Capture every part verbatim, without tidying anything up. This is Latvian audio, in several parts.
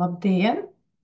Labdien!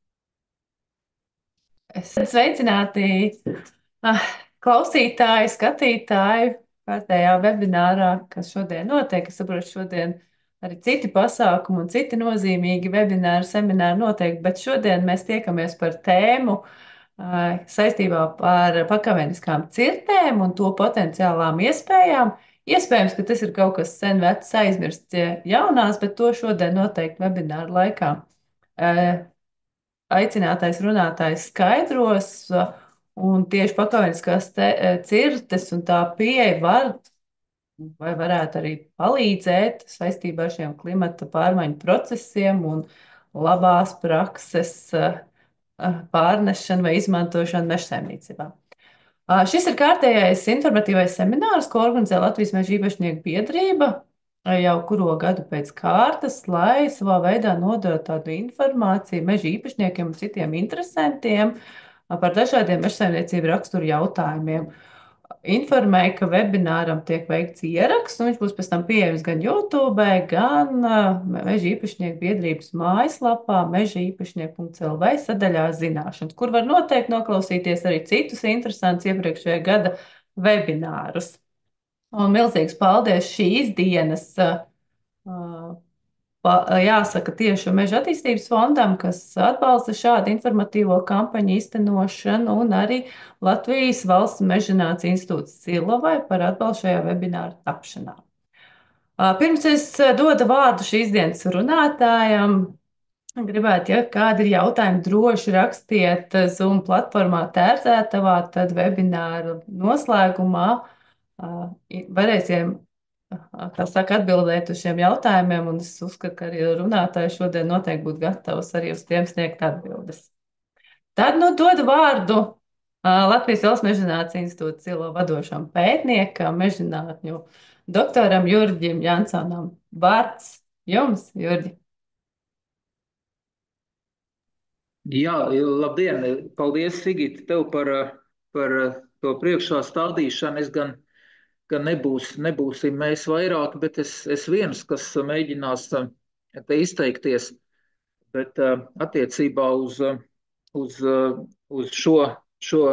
Es sveicināti ah, klausītāji, skatītāji kārtējā webinārā, kas šodien notiek. Es saprotu, šodien arī citi pasākumi un citi nozīmīgi webināri, semināri notiek, bet šodien mēs tiekamies par tēmu ah, saistībā ar pakāpeniskām cirtēm un to potenciālām iespējām. Iespējams, ka tas ir kaut kas sen vecs, aizmirsts, jaunās, bet to šodien noteikti webināru laikā. Uh, aicinātais runātājs skaidros, un tieši pakāpeniskās cirtes un tā pieeja var vai varētu arī palīdzēt saistībā ar šiem klimata pārmaiņu procesiem un labās prakses eh, pārnešanu vai izmantošanu mežsaimniecībā. Ā, Šis ir kārtējais informatīvais seminārs, ko organizē Latvijas Meža īpašnieku biedrība ā, jau kuro gadu pēc kārtas, lai savā veidā nodotu tādu informāciju meža īpašniekiem un citiem interesantiem ā, par dažādiem mežsaimniecību raksturu jautājumiem. Informēja, ka webināram tiek veikts ieraksts, un viņš būs pēc tam pieejams gan YouTube, gan ā, Meža īpašnieku biedrības mājaslapā meža īpašnieku punkts el vē sadaļā zināšanas, kur var noteikti noklausīties arī citus interesantus iepriekšējā gada webinārus. Un milzīgs paldies šīs dienas ā, pa- jāsaka tieši Meža attīstības fondam, kas atbalsta šādu informatīvo kampaņu īstenošanu, un arī Latvijas Valsts mežonāts institūts Silovai par atbalstu šajā webināra tapšanā. Ā, Pirms es ā, dodu vārdu šīs dienas runātājam, gribētu, ja kādi ir jautājumi, droši rakstiet ā, Zoom platformā tērtētavā, tad webināra noslēgumā ā, i- varēsim, ā, kā saka, atbildēt uz šiem jautājumiem, un es uzskatu, ka arī runātāji šodien noteikti būtu gatavs arī uz tiem sniegt atbildes. Tad nu dodu vārdu ā, Latvijas Valsts mežonāts institūta Silo vadošam pētniekam, mežonātņu doktoram Jurģim Jansonam. Vārds jums, Jurģi. Jā, labdien! Paldies, Sigita, tev par, par to priekšā stādīšanu. Es gan, gan nebūs, nebūsim mēs vairāk, bet es, es viens, kas mēģinās te izteikties. Bet attiecībā uz, uz, uz šo, šo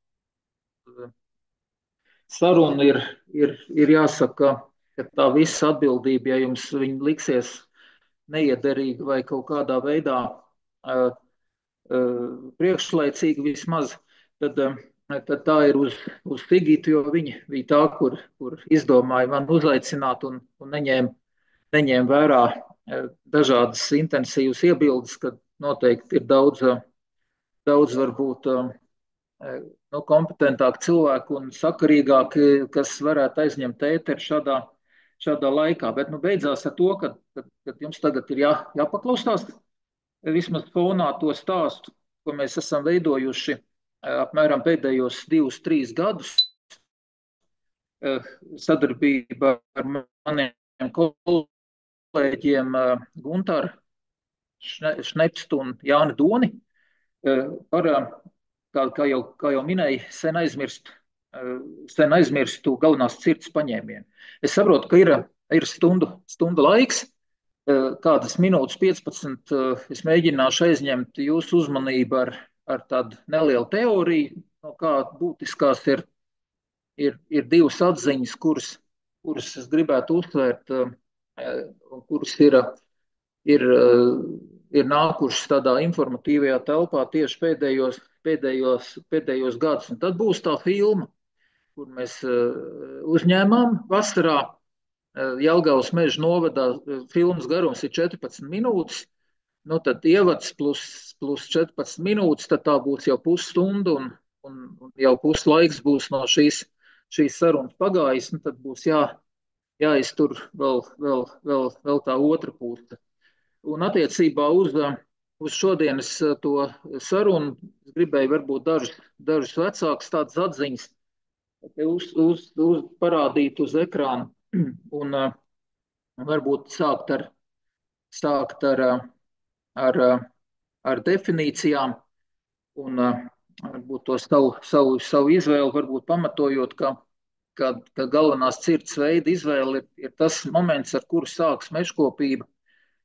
sarunu ir, ir, ir jāsaka, ka tā visa atbildība, ja jums viņa liksies neiederīga vai kaut kādā veidā uh, priekšlaicīgi vismaz, tad, tad tā ir uz, uz Sigitu, jo viņa bija tā, kur, kur izdomāja man uzaicināt un, un neņēma, neņēma vērā dažādas intensīvas iebildes, ka noteikti ir daudz, daudz varbūt nu, kompetentāk cilvēku un sakarīgāk, kas varētu aizņemt ēteru šādā, šādā laikā. Bet nu, beidzās ar to, ka, ka, ka jums tagad ir jā, jāpaklausās vismaz fonā to stāstu, ko mēs esam veidojuši apmēram pēdējos divus, trīs gadus sadarbībā ar maniem kolēģiem Guntaru Šnepstu un Jāni Doni par, kā, kā, jau, kā jau minēju, sen aizmirstu, sen aizmirstu galvenās cirtas paņēmienu. Es saprotu, ka ir, ir stundu, stundu laiks, kādas minūtes, piecpadsmit, es mēģināšu aizņemt jūsu uzmanību ar, ar tādu nelielu teoriju, no kā būtiskās ir, ir, ir divas atziņas, kuras, kuras es gribētu uzsvērt, un kuras ir, ir, ir nākušas tādā informatīvajā telpā tieši pēdējos, pēdējos, pēdējos gadus. Un tad būs tā filma, kur mēs uzņēmām vasarā, Jelgavas meža novadā. Filmas garums ir četrpadsmit minūtes, nu tad ievads plus, plus četrpadsmit minūtes, tad tā būs jau pusstunda, un, un, un jau puslaiks būs no šīs, šīs sarunas pagājis, un tad būs jā, jāiztur vēl, vēl, vēl, vēl tā otra puse. Un attiecībā uz, uz šodienas to sarunu es gribēju varbūt dažus, dažus vecākus tādas atziņas uz, uz, uz parādīt uz ekrāna. Un uh, varbūt sākt ar, sākt ar, ar, ar definīcijām un uh, varbūt to savu, savu, savu izvēli, varbūt pamatojot, ka, ka, ka galvenās cirtas veida izvēle ir, ir tas moments, ar kuru sāks mežkopība.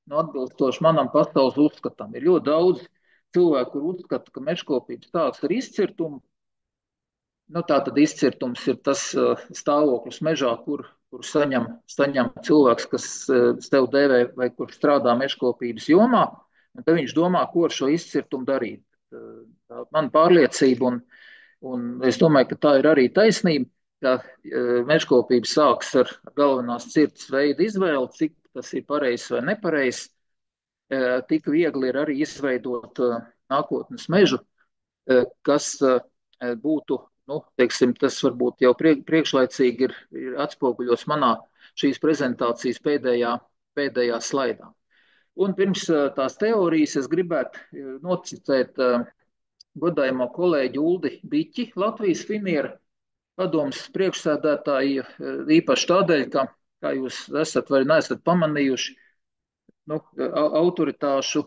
nu, atbilstoši manam pasaules uzskatam. Ir ļoti daudz cilvēku, kur uzskata, ka mežkopības sāks ar izcirtumu. Nu, tā tad izcirtums ir tas uh, stāvoklis mežā, kur, kur saņem, saņem cilvēks, kas uh, sev dēvē vai kur strādā mežkopības jomā, un tad viņš domā, ko ar šo izcirtumu darīt. Uh, tā man pārliecība, un, un es domāju, ka tā ir arī taisnība, ka uh, mežkopība sāks ar galvenās cirtas veidu izvēli, cik tas ir pareizs vai nepareizs. Uh, tik viegli ir arī izveidot uh, nākotnes mežu, uh, kas uh, būtu, nu, teiksim, tas varbūt jau priekšlaicīgi ir, ir atspoguļos manā šīs prezentācijas pēdējā, pēdējā slaidā. Un pirms tās teorijas es gribētu nocitēt godājamo kolēģi Uldi Biķi, Latvijas Finiera padomes priekšsēdētāju, īpaši tādēļ, ka, kā jūs esat vai neesat pamanījuši, nu, autoritāšu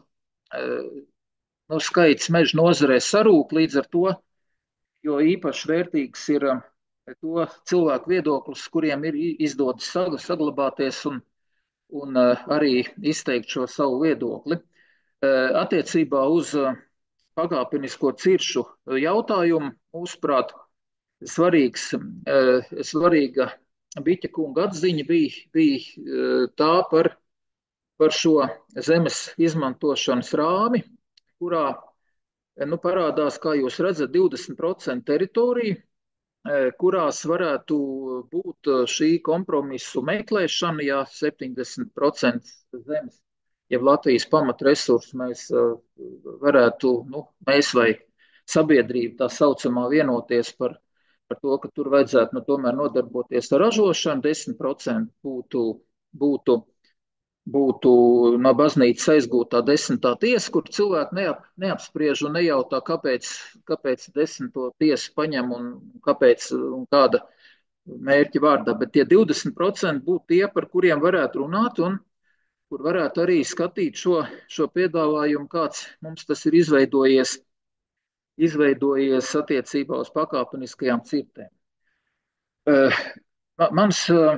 nu, skaits meža nozarē sarūk, līdz ar to jo īpaši vērtīgs ir to cilvēku viedoklis, kuriem ir izdodas saglabāties un, un arī izteikt šo savu viedokli. Attiecībā uz pakāpenisko ciršu jautājumu, mūsuprāt, svarīgs, svarīga Biķa kunga atziņa bija, bija tā par, par šo zemes izmantošanas rāmi, kurā nu, parādās, kā jūs redzat, divdesmit procenti teritoriju, kurās varētu būt šī kompromisu meklēšana, ja septiņdesmit procenti zemes, ja Latvijas pamatresursus mēs varētu, nu, mēs vai sabiedrība tā saucamā vienoties par, par to, ka tur vajadzētu nu, tomēr nodarboties ar ražošanu, desmit procenti būtu, būtu būtu no baznīcas aizgūtā desmitā tiesa, kur cilvēki neap, neapspriež un nejautā, kāpēc, kāpēc desmito tiesu paņem un kāpēc un kāda mērķa vārdā. Bet tie divdesmit procenti būtu tie, par kuriem varētu runāt un kur varētu arī skatīt šo, šo piedāvājumu, kāds mums tas ir izveidojies, izveidojies attiecībā uz pakāpeniskajām cirtēm. Uh, mans uh,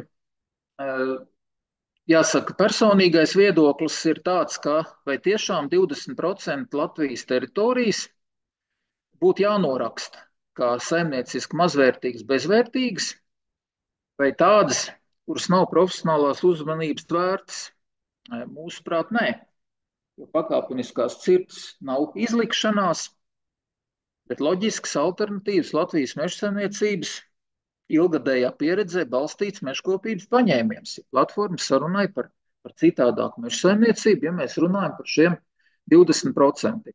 Jāsaka, personīgais viedoklis ir tāds, ka vai tiešām divdesmit procenti Latvijas teritorijas būtu jānoraksta kā saimnieciski mazvērtīgas, bezvērtīgas, vai tādas, kuras nav profesionālās uzmanības vērtas. Mūsuprāt, nē, jo pakāpeniskās cirtas nav izlikšanās, bet loģiskas alternatīvas Latvijas mežsaimniecības ilgadējā pieredzē balstīts mežkopības paņēmiens. Platforma sarunai par, par citādāku mežsaimniecību, ja mēs runājam par šiem divdesmit procentiem.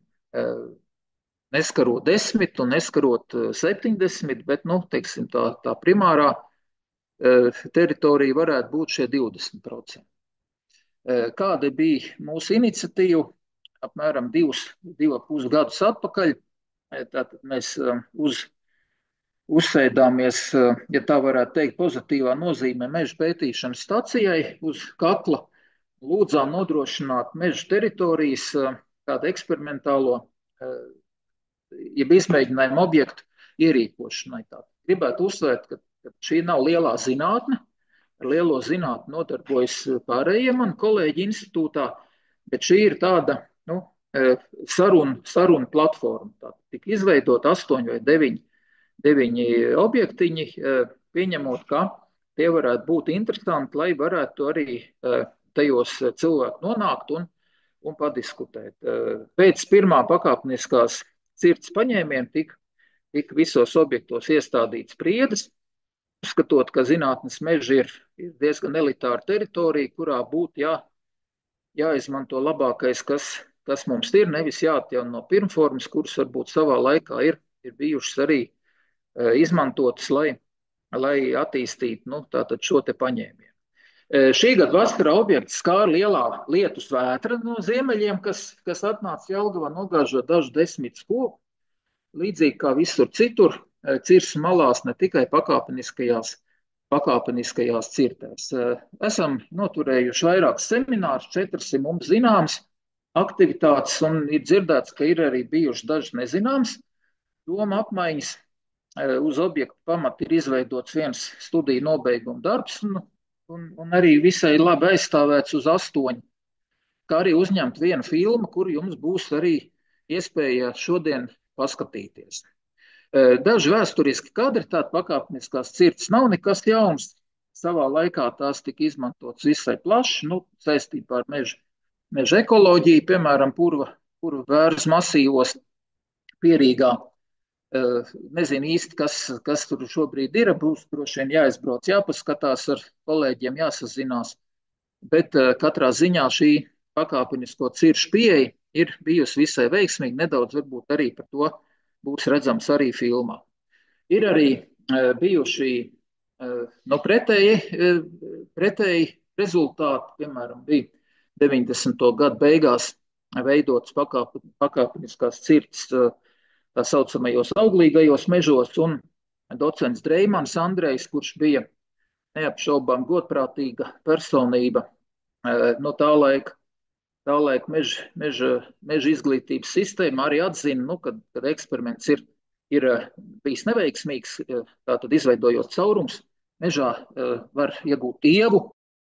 Neskarot desmit un neskarot septiņdesmit, bet, nu, teiksim, tā, tā primārā teritorija varētu būt šie divdesmit procenti. Kāda bija mūsu iniciatīva? Apmēram divus, divu pus gadus atpakaļ. Tātad mēs uz uzsēdāmies, ja tā varētu teikt, pozitīvā nozīmē meža pētīšanas stacijai uz kakla. Lūdzām nodrošināt meža teritorijas kādu eksperimentālo, jeb izmēģinājumu objektu ierīkošanai. Tā. Gribētu uzsvērt, ka, ka šī nav lielā zinātne. Ar lielo zinātni nodarbojas pārējie mani kolēģi institūtā, bet šī ir tāda nu, saruna, saruna platforma. Tā tika izveidot astoņi vai deviņi deviņi objektiņi, pieņemot, ka tie varētu būt interesanti, lai varētu arī tajos cilvēku nonākt un, un padiskutēt. Pēc pirmā pakāpeniskās cirtas paņēmiena tika, tika visos objektos iestādīts priedes, uzskatot, ka zinātnes meži ir, ir diezgan elitāra teritorija, kurā būtu jā, jāizmanto labākais, kas, kas mums ir, nevis jāatjauno no pirmformas, kuras varbūt savā laikā ir, ir bijušas arī izmantotas, lai, lai attīstītu nu, šo te paņēmienu. Šī gada vasarā objekts skāra lielā lietus vētra no ziemeļiem, kas, kas atnāca Jelgavā, nogāžot dažu desmit koku. Līdzīgi kā visur citur, cirsu malās ne tikai pakāpeniskajās, pakāpeniskajās cirtēs. Esam noturējuši vairākus seminārus, četras ir mums zināmas aktivitātes, un ir dzirdēts, ka ir arī bijušas dažas nezināmas doma apmaiņas. Uz objektu pamata ir izveidots viens studiju nobeiguma darbs un, un, un arī visai labi aizstāvēts uz astoņu, kā arī uzņemt vienu filmu, kur jums būs arī iespēja šodien paskatīties. Daži vēsturiski kadri, tāda pakāpeniskās cirtas nav nekas jauns. Savā laikā tās tika izmantotas visai plaši, nu, saistībā ar meža, meža ekoloģiju, piemēram, purva, purva bērns masīvos Pierīgā. Nezinu īsti, kas, kas tur šobrīd ir, būs droši vien jāizbrauc, jāpaskatās ar kolēģiem, jāsazinās, bet katrā ziņā šī pakāpenisko ciršu pieeja ir bijusi visai veiksmīga, nedaudz varbūt arī par to būs redzams arī filmā. Ir arī bijuši no pretēji, pretēji rezultāti, piemēram, bija deviņdesmito gadu beigās veidotas pakāp, pakāpeniskās cirtas tā saucamajos auglīgajos mežos, un docents Dreimans Andrejs, kurš bija neapšaubām godprātīga personība no tā laika, tā laika meža, meža, meža izglītības sistēma, arī atzina, nu, kad, kad eksperiments ir, ir bijis neveiksmīgs, tātad izveidojot caurums, mežā var iegūt ievu,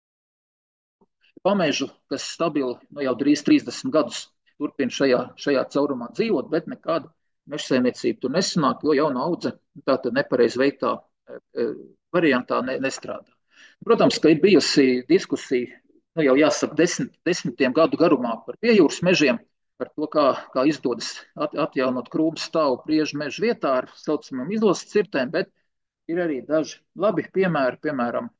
pamežu, kas stabili nu, jau drīz trīsdesmit gadus turpina šajā, šajā caurumā dzīvot, bet nekāda mežsaimniecība tur nesanāk, jo jauna audze tātad nepareiz veiktā variantā ne, nestrādā. Protams, ka ir bijusi diskusija, nu jau jāsaka, desmit, desmitiem gadu garumā par piejūras mežiem, par to, kā, kā izdodas at, atjaunot krūmu stāvu priežu mežu vietā ar saucamām izlases cirtēm, bet ir arī daži labi piemēri, piemēram,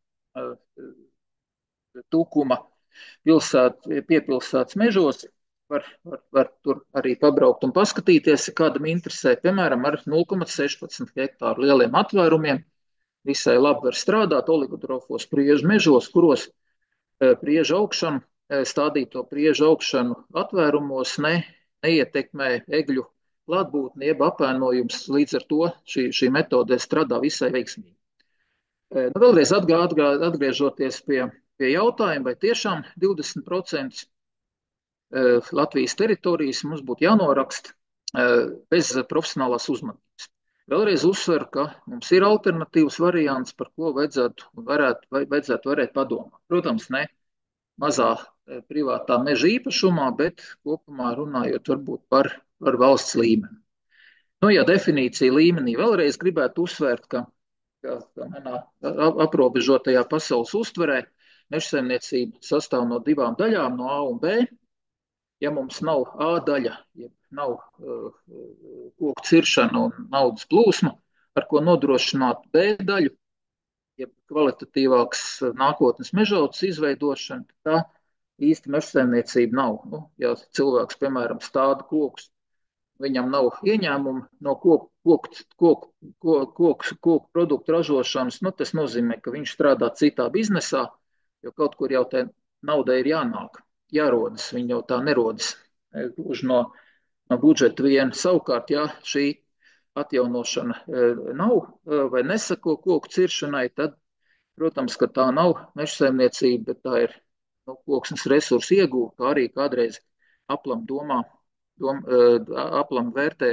Tukuma pilsēt, piepilsētas mežos. Var, var, var tur arī pabraukt un paskatīties, ja kādam interesē, piemēram, ar nulle komats sešpadsmit hektāru lieliem atvērumiem. Visai labi var strādāt oligodrofos priežu mežos, kuros priežu augšanu, stādīto priežu augšanu atvērumos ne, neietekmē egļu klātbūtni, jeb apēnojums. Līdz ar to šī, šī metode strādā visai veiksmīgi. Nu, vēlreiz atgā, atgā, atgriežoties pie, pie jautājuma, vai tiešām divdesmit procenti Latvijas teritorijas mums būtu jānoraksta bez profesionālās uzmanības. Vēlreiz uzsveru, ka mums ir alternatīvs variants, par ko vajadzētu, varētu, vajadzētu varēt padomāt. Protams, ne mazā privātā meža īpašumā, bet kopumā runājot varbūt par, par valsts līmeni. Nu, ja definīcija līmenī vēlreiz gribētu uzsvērt, ka, ka manā aprobežotajā pasaules uztverē mežsaimniecība sastāv no divām daļām, no A un B. Ja mums nav A daļa, ja nav uh, koku ciršana un naudas plūsma, ar ko nodrošināt B daļu, ja kvalitatīvāks nākotnes mežaudzes izveidošana, tā īsti mežsaimniecība nav. Nu, ja cilvēks, piemēram, stāda kokus, viņam nav ieņēmumu no koku, koku, koku, koku, koku, koku produktu ražošanas, nu, tas nozīmē, ka viņš strādā citā biznesā, jo kaut kur jau tā nauda ir jānāk. Jārodas, viņi jau tā nerodas gluži no, no budžeta viena. Savukārt, ja šī atjaunošana nav vai nesako koku ciršanai, tad, protams, ka tā nav mežsaimniecība, bet tā ir nu, koksnes resursu iegūta, kā arī kādreiz aplam domā, dom, aplam vērtē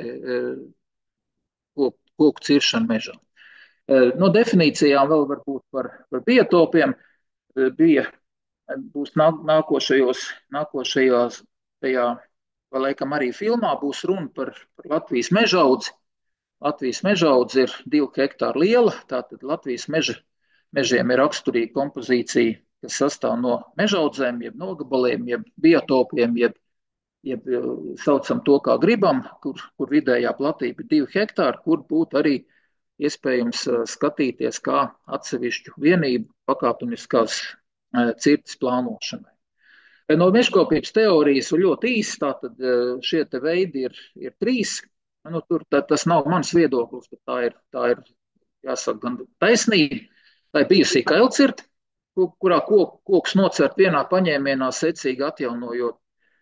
koku, koku ciršanu mežā. No definīcijām vēl varbūt par, par biotopiem bija būs nākošajos, nākošajos, tajā, vai laikam arī filmā būs runa par, par Latvijas mežaudzi. Latvijas mežaudze ir divu hektāru liela, tātad Latvijas meža, mežiem ir raksturīga kompozīcija, kas sastāv no mežaudzēm, jeb nogabaliem, jeb biotopiem, jeb, jeb saucam to, kā gribam, kur, kur vidējā platība ir divi hektāri, kur būtu arī iespējams skatīties kā atsevišķu vienību pakāpeniskās cirtas plānošanai. No mežkopības teorijas ļoti īsi, tātad šie te veidi ir, ir trīs. Nu, tur tā, tas nav mans viedoklis, bet tā ir, tā ir jāsaka, gan taisnība. Tā ir bijusī kailcirta, kurā kok, koks nocert vienā paņēmienā, secīgi atjaunojot.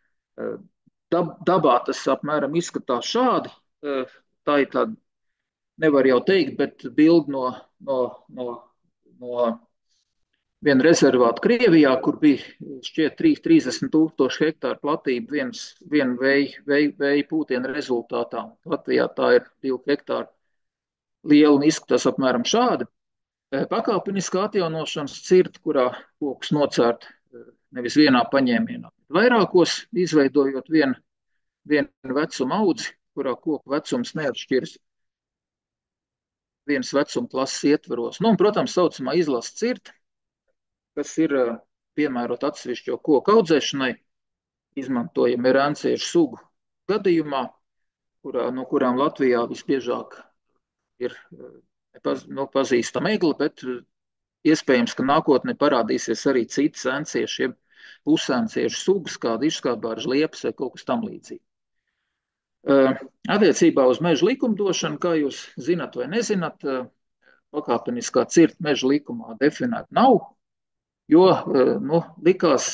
Dab, dabā tas apmēram izskatās šādi. Tā ir tāda, nevar jau teikt, bet bildi no, no, no, no viena rezervāta Krievijā, kur bija šķiet trīsdesmit tūkstoši hektāru platība viens, viena vēja vej, vej pūtiena rezultātā. Latvijā tā ir divu hektāru liela un izskatās apmēram šādi. Pakāpeniskā atjaunošanas cirta, kurā koks nocērt nevis vienā paņēmienā, vairākos, izveidojot vienu, vienu vecuma audzi, kurā koku vecums neatšķiras vienas vecuma klases ietvaros. Nu, un, protams, saucamā izlases cirta, kas ir piemērota atsevišķo koku audzēšanai, izmantojama ir ēnciešu sugu gadījumā, kurā, no kurām Latvijā visbiežāk ir nepaz, nu, pazīstama egla, bet iespējams, ka nākotnē parādīsies arī citas ēnciešu, pusēnciešu sugas, kāda izskābāra liepas vai kaut kas tam līdzīgi. Attiecībā uz meža likumdošanu, kā jūs zinat vai nezinat, pakāpeniskā cirta meža likumā definēta nav, jo nu, likās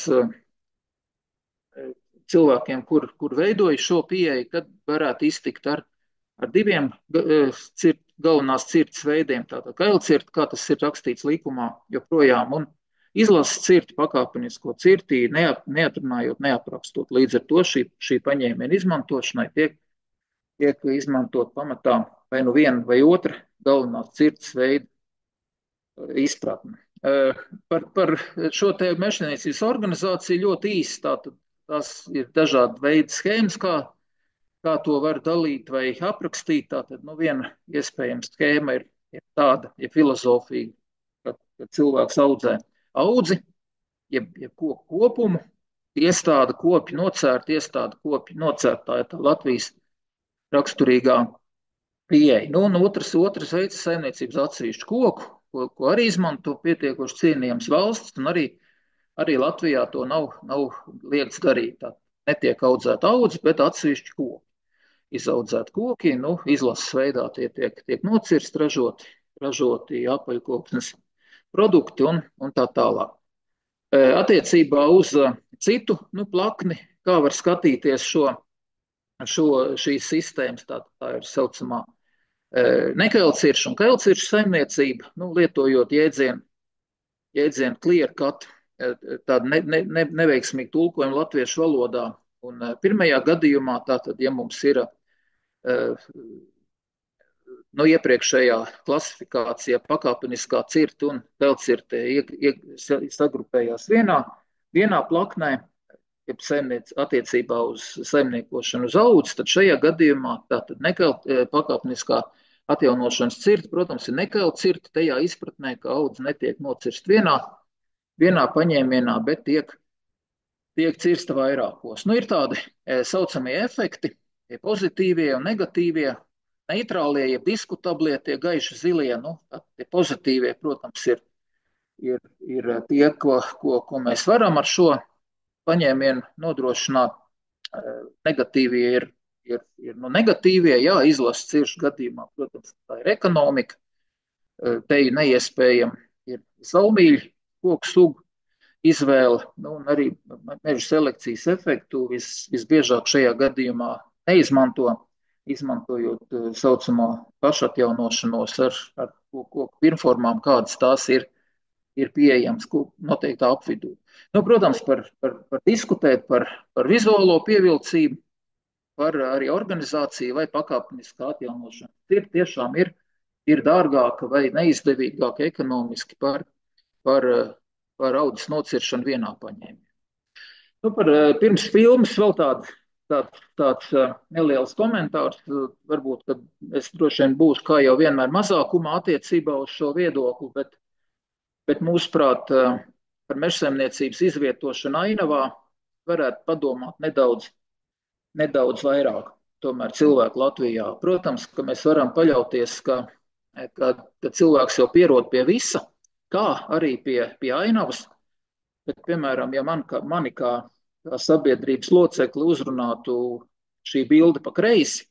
cilvēkiem, kur, kur veidoja šo pieeju, kad varētu iztikt ar, ar diviem cirt, galvenās cirtas veidiem, tātad kailcirta, kā tas ir rakstīts likumā, joprojām, un izlases cirta, pakāpenisko cirtī, neap, neatrunājot, neaprakstot. Līdz ar to šī, šī paņēmiena izmantošanai tiek tiek izmantot pamatā vai nu viena vai otra galvenās cirtas veida izpratne. Par, par šo te mežsaimniecības organizāciju ļoti īsi, tātad tās ir dažādi veidi schēmas, kā, kā to var dalīt vai aprakstīt. Tātad, nu, viena iespējama schēma ir, ir tāda, ja filozofija, ka, ka cilvēks audzē audzi, jeb, jeb koku kopumu, iestāda kopi nocērt, iestāda kopi nocērt, tā ir tā Latvijas raksturīgā pieeja. Nu, un otrs, otrs veids ir saimniecības atsevišķu koku, ko, ko arī izmanto pietiekoši cienījams valsts, un arī, arī Latvijā to nav, nav liegts darīt. Tā netiek audzēta audze, bet atsevišķi koki. Izaudzēti koki, nu, izlases veidā tie tiek, tiek nocirsti, ražoti, ražoti apaļkoksnes produkti un, un tā tālāk. Attiecībā uz citu nu, plakni, kā var skatīties šo Šo, šīs sistēmas, tā, tā ir saucamā e, nekailciršu un kailciršu saimniecība, nu, lietojot jēdzienu, jēdzienu clear cut, e, tādu ne, ne, ne, neveiksmīgu tulkojumu latviešu valodā. Un e, pirmajā gadījumā, tātad, ja mums ir e, nu, iepriekšējā klasifikācijā pakāpeniskā cirta un kailcirte sagrupējās vienā, vienā plaknē, ja saimniec, attiecībā uz saimniekošanu uz audzi, tad šajā gadījumā tātad nekail, pakāpeniskā atjaunošanas cirta, protams, ir nekail cirta tajā izpratnē, ka audze netiek nocirst vienā, vienā paņēmienā, bet tiek, tiek cirsta vairākos. Nu, ir tādi e, saucamie efekti, tie pozitīvie un negatīvie, neitrālie, ja diskutablie, tie gaiši zilie, nu, tie pozitīvie, protams, ir, ir, ir tie, ko, ko, ko mēs varam ar šo paņēmienu nodrošināt. Negatīvie ir, ir, ir nu, negatīvie, jā, izlases ciršu gadījumā, protams, tā ir ekonomika, te ir neiespējama, ir saumīļu koku sugu izvēle, nu, un arī meža selekcijas efektu vis, visbiežāk šajā gadījumā neizmanto, izmantojot saucamo pašatjaunošanos ar, ar koku pirmformām, kādas tās ir, ir pieejams noteiktā apvidū. Nu, protams, par, par, par diskutēt par, par vizuālo pievilcību, par arī organizāciju vai pakāpeniskā atjaunošanu. Ir tiešām ir, ir dārgāka vai neizdevīgāka ekonomiski par, par, par audzes nociršanu vienā paņēmienā. Nu, par pirms filmas vēl tād, tād, tāds neliels komentārs. Varbūt, ka es droši vien būšu, kā jau vienmēr, mazākumā attiecībā uz šo viedokli, bet Bet mūsuprāt, par mežsaimniecības izvietošanu ainavā varētu padomāt nedaudz, nedaudz vairāk tomēr cilvēku Latvijā. Protams, ka mēs varam paļauties, ka, ka, ka cilvēks jau pierod pie visa, kā arī pie, pie ainavas. Bet, piemēram, ja man, kā, mani kā, kā sabiedrības locekli uzrunātu šī bilde pa kreisi,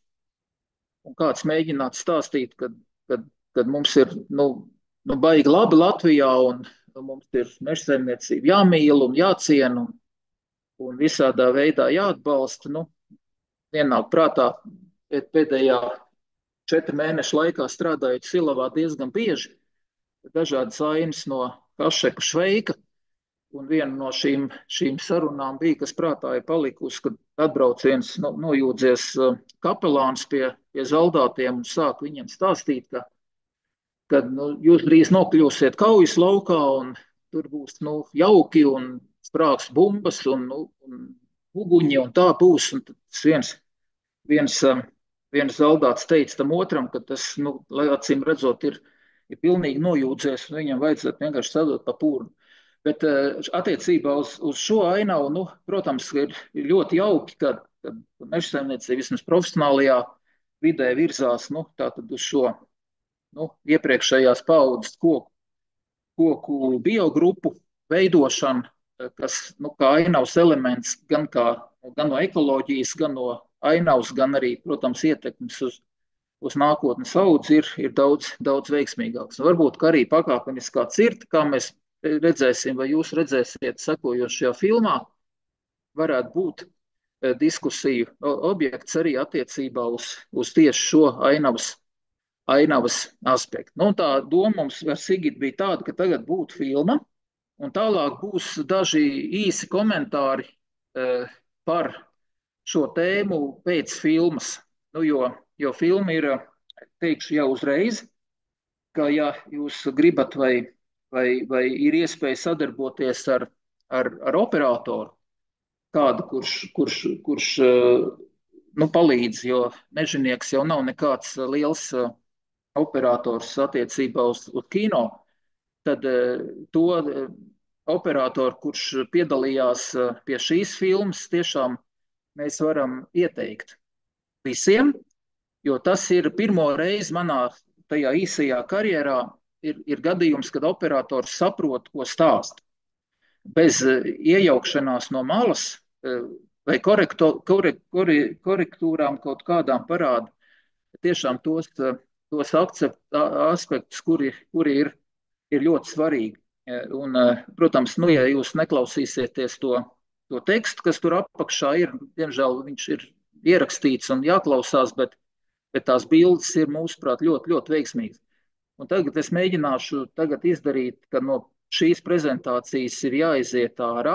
un kāds mēģinātu stāstīt, kad, kad, kad mums ir, nu, Nu, baigi labi Latvijā, un nu, mums ir mežsaimniecība jāmīl un jāciena, un, un visādā veidā jāatbalsta. Nu, ienāk prātā pēdējā četru mēnešu laikā strādājot Silavā diezgan bieži, dažādas ainas no Kašeku Šveika, un viena no šīm, šīm sarunām bija, kas prātā ir palikusi, kad atbrauc viens no, nojūdzies kapelāns pie, pie zaldātiem un sāk viņiem stāstīt, ka kad nu, jūs drīz nokļūsiet kaujas laukā, un tur būs nu, jauki un sprāgs bumbas, un, nu, un uguņi un tā būs. Un tas viens, viens, um, viens zaldāts teica tam otram, ka tas, nu, lai acīm redzot, ir, ir pilnīgi nojūdzies un viņam vajadzētu vienkārši sadot pa pūru. Bet uh, attiecībā uz, uz šo ainavu, nu, protams, ir, ir ļoti jauki, ka, ka mežsaimniecība vismaz profesionālajā vidē virzās, nu, tātad uz šo, nu, iepriekšējās paudzes koku, koku biogrupu veidošanu, kas, nu, kā ainavas elements, gan, kā, gan no ekoloģijas, gan no ainavas, gan arī, protams, ietekmes uz, uz nākotnes audzi ir, ir daudz, daudz veiksmīgāks. Un varbūt, ka arī pakāpeniskā cirta, kā mēs redzēsim, vai jūs redzēsiet sekojošajā filmā, varētu būt diskusiju objekts arī attiecībā uz, uz tieši šo ainavas, ainavas aspektu. Nu, tā doma mums ar Sigitu bija tāda, ka tagad būtu filma, un tālāk būs daži īsi komentāri uh, par šo tēmu pēc filmas. Nu, jo, jo filma ir, teikšu jau uzreiz, ka ja jūs gribat vai, vai, vai ir iespēja sadarboties ar, ar, ar operatoru, kādu, kurš, kurš, kurš uh, nu, palīdz, jo mežonieks jau nav nekāds liels uh, operators attiecībā uz, uz kino, tad uh, to uh, operatoru, kurš piedalījās pie šīs filmas, tiešām mēs varam ieteikt visiem, jo tas ir pirmo reizi manā tajā īsajā karjerā ir, ir gadījums, kad operators saprot, ko stāst. Bez iejaukšanās no malas vai korekto, korek, korek, korektūrām kaut kādām parāda tiešām tos, tos akcept, aspektus, kuri, kuri ir, ir ļoti svarīgi. Un, protams, nu, ja jūs neklausīsieties to, to tekstu, kas tur apakšā ir, diemžēl viņš ir ierakstīts un jāklausās, bet, bet tās bildes ir, mūsuprāt, ļoti, ļoti veiksmīgas. Un tagad es mēģināšu tagad izdarīt, ka no šīs prezentācijas ir jāiziet ārā,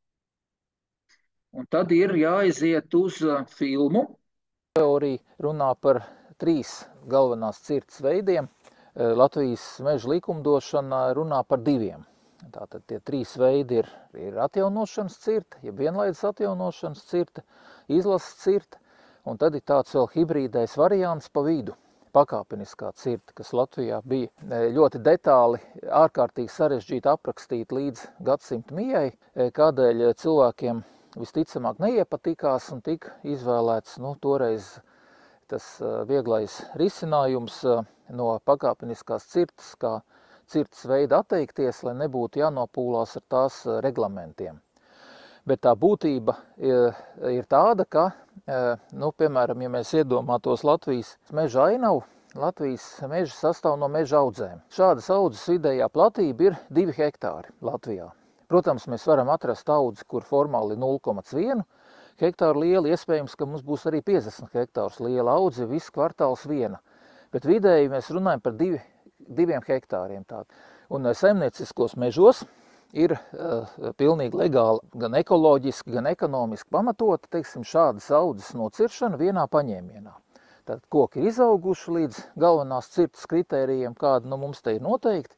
un tad ir jāiziet uz filmu. Teorija runā par trīs galvenās cirtas veidiem. Latvijas meža likumdošana runā par diviem. Tātad tie trīs veidi ir, ir atjaunošanas cirta, ja vienlaidzes atjaunošanas cirta, izlases cirta, un tad ir tāds vēl hibrīdais variants pa vidu, pakāpeniskā cirta, kas Latvijā bija ļoti detāli, ārkārtīgi sarežģīti aprakstīt līdz gadsimta mijai, kādēļ cilvēkiem visticamāk neiepatikās un tika izvēlēts, nu, toreiz tas vieglais risinājums no pakāpeniskās cirtas, kā cirtas veida atteikties, lai nebūtu jānopūlās ar tās reglamentiem. Bet tā būtība ir tāda, ka, nu, piemēram, ja mēs iedomātos Latvijas meža ainavu, Latvijas meža sastāv no meža audzēm. Šādas audzes vidējā platība ir divi hektāri Latvijā. Protams, mēs varam atrast audzi, kur formāli nulle komats viens hektāru liela, iespējams, ka mums būs arī piecdesmit hektārus liela audze, viss kvartāls viena. Bet vidēji mēs runājam par divi, diviem hektāriem. Tād. Un saimnieciskos mežos ir uh, pilnīgi legāli, gan ekoloģiski, gan ekonomiski pamatota, teiksim, šādas audzes nociršana vienā paņēmienā. Tad koki ir izauguši līdz galvenās cirtas kritērijiem, kāda nu mums te ir noteikti.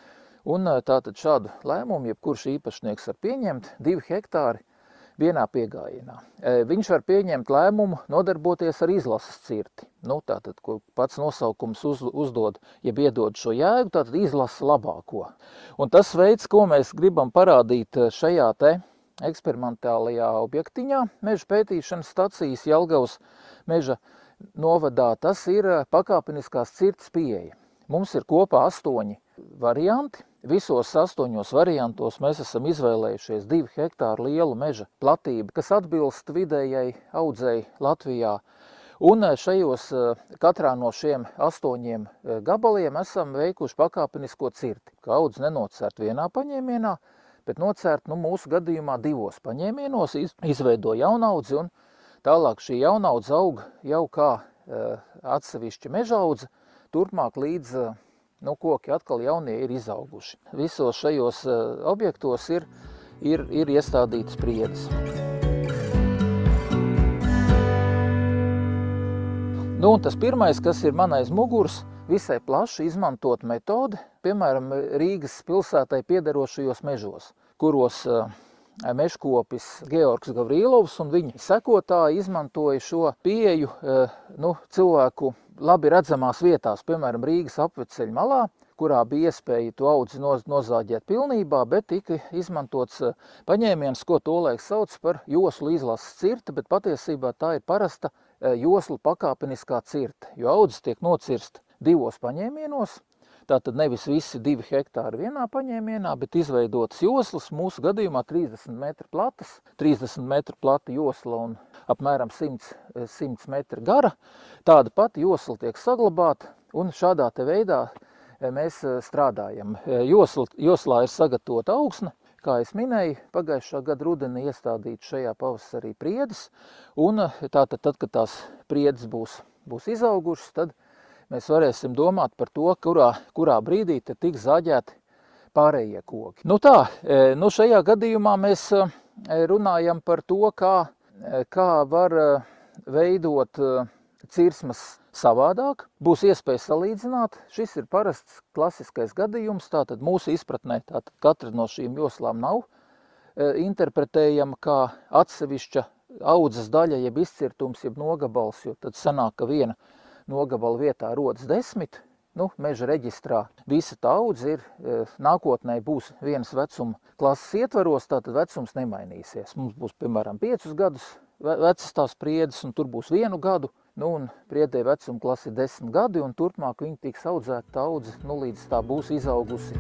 Un uh, tātad šādu lēmumu, jebkurš īpašnieks var pieņemt divi hektāri vienā piegājienā. Viņš var pieņemt lēmumu nodarboties ar izlases cirti. Nu, tātad, ko pats nosaukums uz, uzdod, ja iedod šo jēgu, tātad izlasa labāko. Un tas veids, ko mēs gribam parādīt šajā te eksperimentālajā objektiņā, meža pētīšanas stacijas Jelgavas meža novadā, tas ir pakāpeniskās cirtas pieeja. Mums ir kopā astoņi varianti. Visos astoņos variantos mēs esam izvēlējušies divu hektāru lielu meža platību, kas atbilst vidējai audzei Latvijā. Un šajos katrā no šiem astoņiem gabaliem esam veikuši pakāpenisko cirti, ka audze nenocērt vienā paņēmienā, bet nocērt, nu, mūsu gadījumā divos paņēmienos, iz, izveido jaunaudzi, un tālāk šī jaunaudze aug jau kā uh, atsevišķa mežaudze, turpmāk līdz uh, nu, koki atkal jaunie ir izauguši. Visos šajos uh, objektos ir, ir, ir iestādītas priedes. Nu, un tas pirmais, kas ir man aiz muguras, visai plaši izmantot metodi, piemēram, Rīgas pilsētai piederošajos mežos, kuros uh, mežkopis Georgs Gavrīlovs un viņa sekotāji izmantoja šo pieeju nu, cilvēku labi redzamās vietās, piemēram, Rīgas apveceļa malā, kurā bija iespēja to audzi nozāģēt pilnībā, bet tika izmantots paņēmiens, ko tolaik sauc par joslu izlases cirte, bet patiesībā tā ir parasta joslu pakāpeniskā cirte, jo audzes tiek nocirst divos paņēmienos, tātad nevis visi divi hektāri vienā paņēmienā, bet izveidotas joslas, mūsu gadījumā trīsdesmit metri platas, trīsdesmit metri plata josla un apmēram simts metri gara. Tāda pati josla tiek saglabāta un šādā te veidā mēs strādājam. Josla, joslā ir sagatavota augsne, kā es minēju, pagājušā gada rudenī iestādīt šajā pavasarī priedes, un tātad, tad, kad tās priedes būs, būs izaugušas, tad mēs varēsim domāt par to, kurā, kurā brīdī te tiks zaģēti pārējie koki. Nu tā, nu šajā gadījumā mēs runājam par to, kā, kā var veidot cirsmas savādāk. Būs iespēja salīdzināt. Šis ir parasts klasiskais gadījums, tātad mūsu izpratnē tātad katra no šīm joslām nav interpretējama kā atsevišķa audzes daļa, jeb izcirtums, jeb nogabals, jo tad sanāk, ka viena nogabala vietā rodas desmit. Nu, meža reģistrā visa tā audze ir, nākotnē būs vienas vecuma klases ietvaros, tātad vecums nemainīsies. Mums būs, piemēram, piecus gadus vecas tās priedes, un tur būs vienu gadu, nu, un priedē vecuma klase ir desmit gadi, un turpmāk viņi tiks audzēta tā audze, nu, līdz tā būs izaugusi.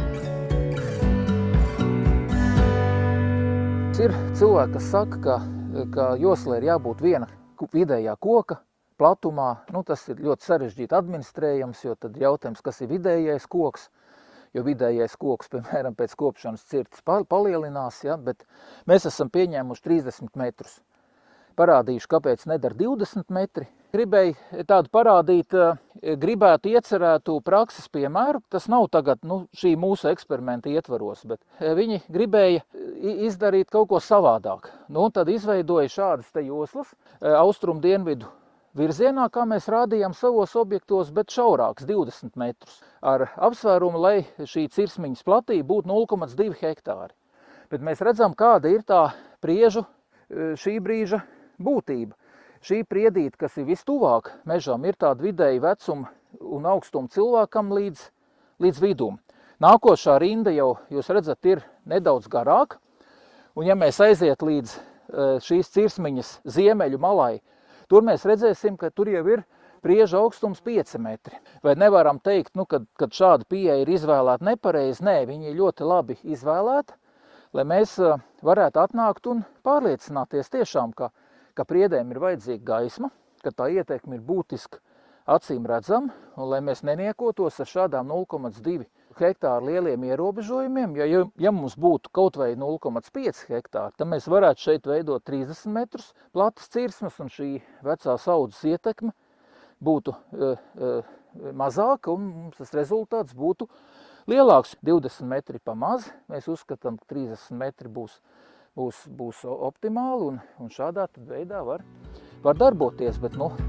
Ir cilvēki, kas saka, ka, ka joslai ir jābūt viena vidējā koka platumā. Nu, tas ir ļoti sarežģīti administrējams, jo tad jautājums, kas ir vidējais koks, jo vidējais koks, piemēram, pēc kopšanas cirtes palielinās, ja, bet mēs esam pieņēmuši trīsdesmit metrus. Parādīšu, kāpēc nedara divdesmit metri. Gribēju tādu parādīt, gribētu iecerētu prakses piemēru. Tas nav tagad nu, šī mūsu eksperimenta ietvaros, bet viņi gribēja izdarīt kaut ko savādāk. Nu, un tad izveidoja šādas te joslas austrumu dienvidu virzienā, kā mēs rādījām savos objektos, bet šaurāks, divdesmit metrus. Ar apsvērumu, lai šī cirsmiņas platība būtu nulle komats divi hektāri. Bet mēs redzam, kāda ir tā priežu šī brīža būtība. Šī priedīte, kas ir vistuvāk mežam, ir tāda vidēji vecuma un augstuma cilvēkam līdz, līdz vidum. Nākošā rinda jau, jūs redzat, ir nedaudz garāka. Un ja mēs aiziet līdz šīs cirsmiņas ziemeļu malai, tur mēs redzēsim, ka tur jau ir prieža augstums pieci metri. Vai nevaram teikt, nu, kad, kad šāda pieeja ir izvēlēta nepareizi? Nē, viņi ir ļoti labi izvēlēta, lai mēs varētu atnākt un pārliecināties tiešām, ka, ka priedēm ir vajadzīga gaisma, ka tā ietekme ir būtiski acīm redzama, un lai mēs neniekotos ar šādām nulle komats divi hektāru lieliem ierobežojumiem, jo, ja, ja mums būtu kaut vai nulle komats pieci hektāri, tad mēs varētu šeit veidot trīsdesmit metrus platas cirsmas, un šī vecās audzes ietekme būtu uh, uh, mazāka, un mums tas rezultāts būtu lielāks. divdesmit metri pa maz, mēs uzskatām, ka trīsdesmit metri būs, būs, būs optimāli, un, un šādā tad veidā var, var darboties, bet, nu,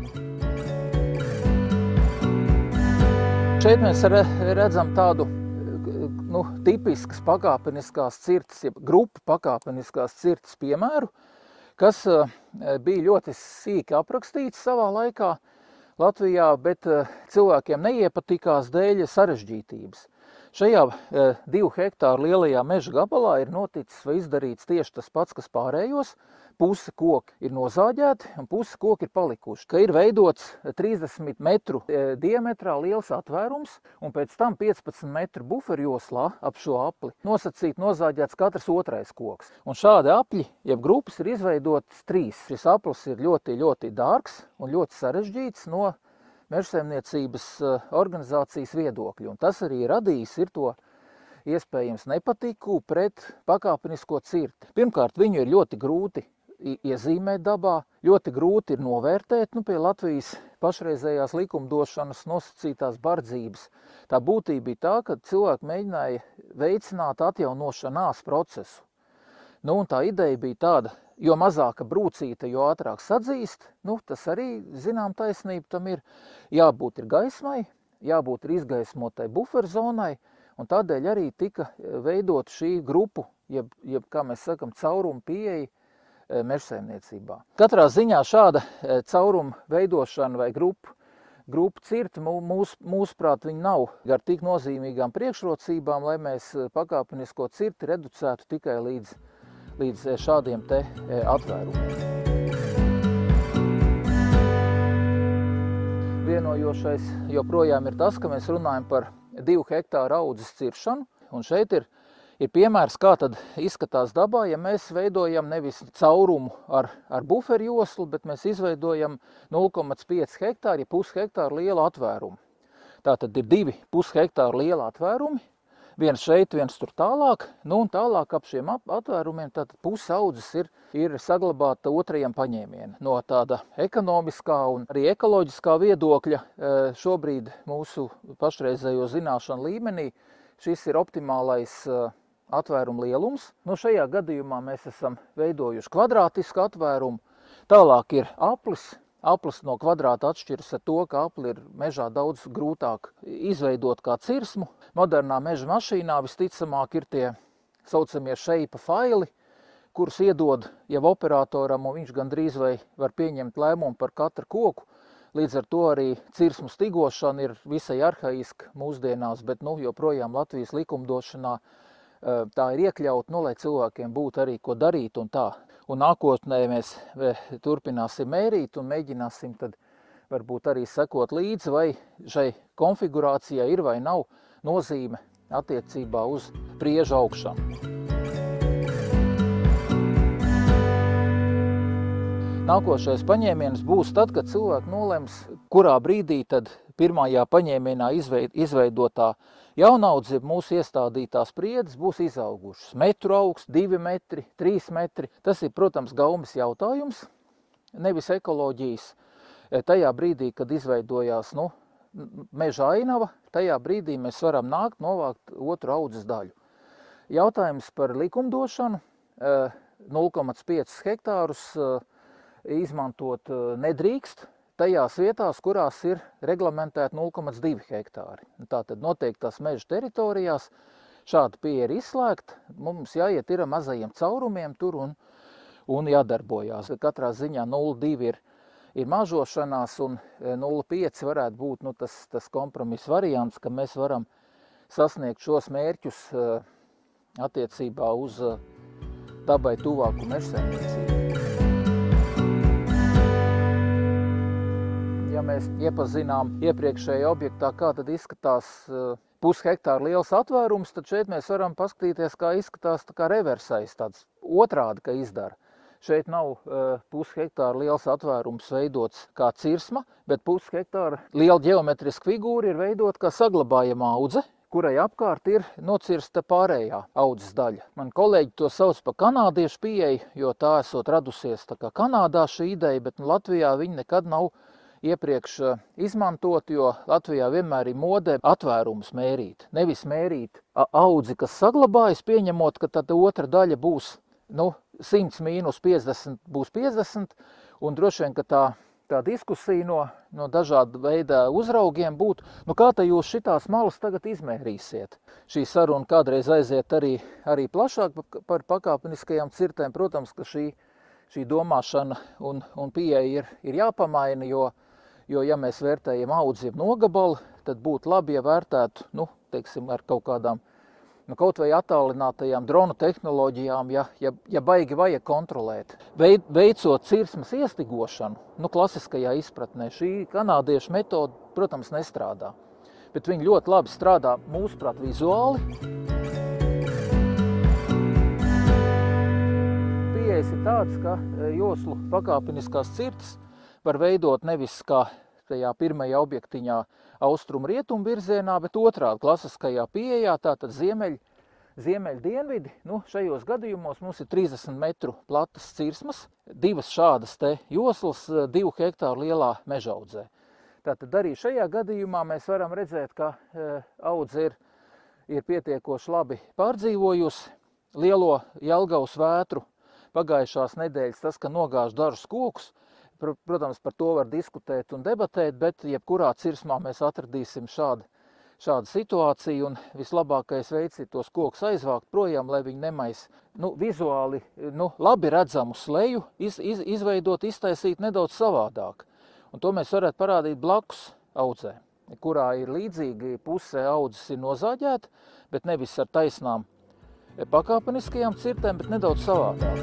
šeit mēs redzam tādu nu, tipiskas pakāpeniskās cirtes, jeb grupu pakāpeniskās cirtes piemēru, kas bija ļoti sīki aprakstīts savā laikā Latvijā, bet cilvēkiem neiepatikās dēļ sarežģītības. Šajā divu hektāru lielajā meža gabalā ir noticis vai izdarīts tieši tas pats, kas pārējos. Puse koki ir nozāģēti un puse koki ir palikuši. Ka ir veidots trīsdesmit metru diametrā liels atvērums un pēc tam piecpadsmit metru buferjoslā ap šo apli nosacīt nozāģēts katrs otrais koks. Un šādi apļi, jeb grupas, ir izveidotas trīs. Šis aplis ir ļoti, ļoti dārgs un ļoti sarežģīts no mežsaimniecības organizācijas viedokļa. Un tas arī radījis ir to iespējams nepatiku pret pakāpenisko cirti. Pirmkārt, viņu ir ļoti grūti iezīmēt dabā, ļoti grūti ir novērtēt, nu, pie Latvijas pašreizējās likumdošanas nosacītās bardzības. Tā būtība bija tā, ka cilvēki mēģināja veicināt atjaunošanās procesu. Nu, un tā ideja bija tāda, jo mazāka brūcīte, jo ātrāk sadzīst, nu, tas arī, zinām, taisnība tam ir. Jābūt ir gaismai, jābūt ir izgaismotai buferzonai, un tādēļ arī tika veidot šī grupu jeb, jeb kā mēs sakam, caurumu pieeja mežsaimniecībā. Katrā ziņā šāda cauruma veidošana vai grupu, grupu cirti, mūs, mūsuprāt, viņi nav ar tik nozīmīgām priekšrocībām, lai mēs pakāpenisko cirti reducētu tikai līdz, līdz šādiem te atvērumiem. Vienojošais joprojām ir tas, ka mēs runājam par divu hektāru audzes ciršanu, un šeit ir Ir piemērs, kā tad izskatās dabā, ja mēs veidojam nevis caurumu ar, ar buferu joslu, bet mēs izveidojam nulle komā pieci hektāri, ja pus hektāru lielu atvērumu. Tātad ir divi pus hektāru liela atvērumi, viens šeit, viens tur tālāk, nu un tālāk ap šiem atvērumiem tātad puse audzes ir, ir saglabāta otrajam paņēmienam. No tāda ekonomiskā un arī ekoloģiskā viedokļa šobrīd mūsu pašreizējo zināšanu līmenī šis ir optimālais atvērumu lielums. Nu, šajā gadījumā mēs esam veidojuši kvadrātisku atvērumu. Tālāk ir aplis. Aplis no kvadrāta atšķiras ar to, ka apli ir mežā daudz grūtāk izveidot kā cirsmu. Modernā meža mašīnā visticamāk ir tie saucamie šeipa faili, kurus iedod jau operatoram, un viņš gandrīz vai var pieņemt lēmumu par katru koku. Līdz ar to arī cirsmu stigošana ir visai arhaiska mūsdienās, bet nu, joprojām Latvijas likumdošanā tā ir iekļaut, nu, lai cilvēkiem būtu arī ko darīt un tā. Un nākotnē mēs turpināsim mērīt un mēģināsim tad varbūt arī sekot līdzi, vai šai konfigurācijai ir vai nav nozīme attiecībā uz priežu augšanu. Nākošais paņēmiens būs tad, kad cilvēki nolems, kurā brīdī tad pirmajā paņēmienā izveidotā jaunaudze, mūsu iestādītās priedes būs izaugušas. Metru augsts, divi metri, trīs metri. Tas ir, protams, gaumes jautājums, nevis ekoloģijas. Tajā brīdī, kad izveidojās nu, meža ainava, tajā brīdī mēs varam nākt novākt otru audzes daļu. Jautājums par likumdošanu. nulle komā pieci hektārus izmantot nedrīkst tajās vietās, kurās ir reglamentēta nulle komā divi hektāri. Tātad noteiktās meža teritorijās šāda pieeja ir izslēgta. Mums jāiet ir mazajiem caurumiem tur un, un jādarbojās. Katrā ziņā nulle komā divi ir, ir mažošanās un nulle komā pieci varētu būt nu, tas, tas kompromiss variants, ka mēs varam sasniegt šos mērķus attiecībā uz dabai tuvāku mežsaimniecību. Ja mēs iepazinām iepriekšējā objektā, kā tad izskatās pushektāra liels atvērums, tad šeit mēs varam paskatīties, kā izskatās tā kā reversais, tāds otrādi, ka izdara. Šeit nav uh, pushektāra liels atvērums veidots kā cirsma, bet pushektāra liela ģeometriska figūra ir veidot kā saglabājama audze, kurai apkārt ir nocirsta pārējā audzes daļa. Man kolēģi to sauc par kanādiešu pieeju, jo tā esot radusies tā kā Kanādā šī ideja, bet nu, Latvijā viņa nekad nav iepriekš izmantot, jo Latvijā vienmēr ir modē atvērumus mērīt. Nevis mērīt audzi, kas saglabājas, pieņemot, ka tad otra daļa būs nu, simts mīnus piecdesmit būs piecdesmit, un droši vien, ka tā, tā diskusija no, no dažāda veida uzraugiem būtu, nu kā tā jūs šitās malas tagad izmērīsiet? Šī saruna kādreiz aiziet arī, arī plašāk par pakāpeniskajām cirtēm. Protams, ka šī, šī domāšana un, un pieeja ir, ir jāpamaina, jo Jo, ja mēs vērtējam audzi nogabalu, tad būtu labi, ja vērtētu, nu, teiksim, ar kaut kādām, nu, kaut vai attālinātajām dronu tehnoloģijām, ja, ja, ja baigi vajag kontrolēt. Veid, veicot cirsmas iestigošanu, nu, klasiskajā izpratnē, šī kanādiešu metode, protams, nestrādā. Bet viņi ļoti labi strādā, mūsuprāt, vizuāli. Pieejas ir tāds, ka joslu pakāpeniskās cirtas var veidot nevis kā tajā pirmajā objektiņā austrumu-rietumu virzienā, bet otrādi klasiskajā pieejā, tātad ziemeļ, ziemeļ-dienvidi. Nu, šajos gadījumos mums ir trīsdesmit metru platas cirsmas, divas šādas te joslas, divu hektāru lielā mežaudzē. Tātad arī šajā gadījumā mēs varam redzēt, ka e, audze ir, ir pietiekoši labi pārdzīvojusi. Lielo Jelgavas vētru pagājušās nedēļas tas, ka nogāž dažus kokus. Protams, par to var diskutēt un debatēt, bet jebkurā cirsmā mēs atradīsim šādu, šāda situācija, un vislabākais veids ir tos kokus aizvākt projām, lai viņi nemais nu, vizuāli nu, labi redzamu sleju, iz, iz, izveidot, iztaisīt nedaudz savādāk. Un to mēs varētu parādīt blakus audzē, kurā ir līdzīgi pusē audzes ir nozāģēta, bet nevis ar taisnām pakāpeniskajām cirtēm, bet nedaudz savādāk.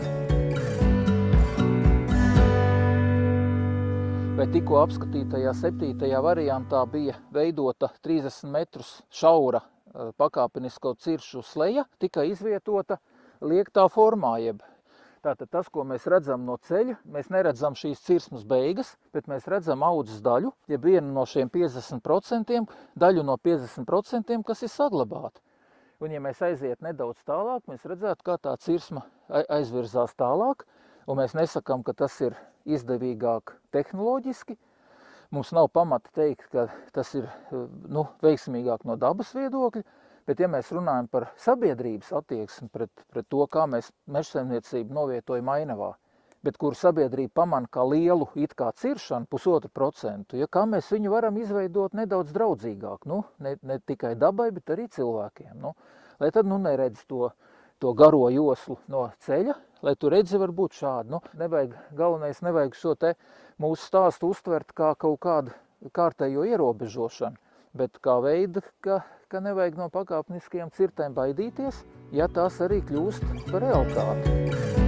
Vai tikko apskatītajā septītajā variantā bija veidota trīsdesmit metrus šaura pakāpenisko ciršu sleja, tika izvietota liektā formā, jeb tātad tas, ko mēs redzam no ceļa, mēs neredzam šīs cirsmas beigas, bet mēs redzam audzes daļu, jeb vienu no šiem piecdesmit procentiem, daļu no piecdesmit procentiem, kas ir saglabāta. Un ja mēs aiziet nedaudz tālāk, mēs redzētu, kā tā cirsma aizvirzās tālāk, un mēs nesakām, ka tas ir izdevīgāk tehnoloģiski. Mums nav pamata teikt, ka tas ir nu, veiksmīgāk no dabas viedokļa, bet ja mēs runājam par sabiedrības attieksmi pret, pret to, kā mēs mežsaimniecību novietojam ainavā, bet kur sabiedrība pamana kā lielu it kā ciršanu, pusotru procentu, ja kā mēs viņu varam izveidot nedaudz draudzīgāk, nu, ne, ne tikai dabai, bet arī cilvēkiem. Nu, lai tad nu neredz to, to garo joslu no ceļa, lai tu redzi varbūt šādu. Nu, nevajag, galvenais nevajag šo te mūsu stāstu uztvert kā kaut kādu kārtējo ierobežošanu, bet kā veidu, ka, ka nevajag no pakāpeniskajām cirtēm baidīties, ja tās arī kļūst par realitāti.